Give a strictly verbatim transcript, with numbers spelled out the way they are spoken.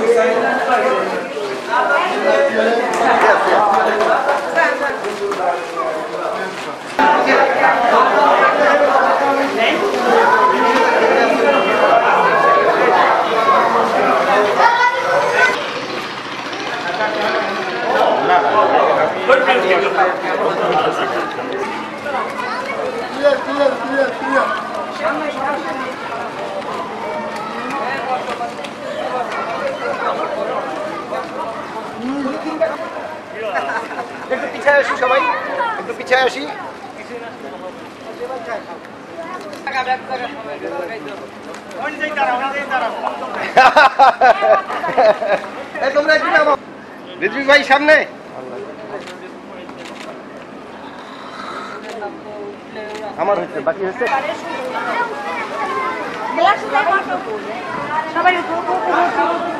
একটু পিছায় আসি সবাই, একটু পিছায় আসি। তোমরা একটু নামো। রিজভি ভাই সামনে। আমার হচ্ছে, বাকি হচ্ছে সবাই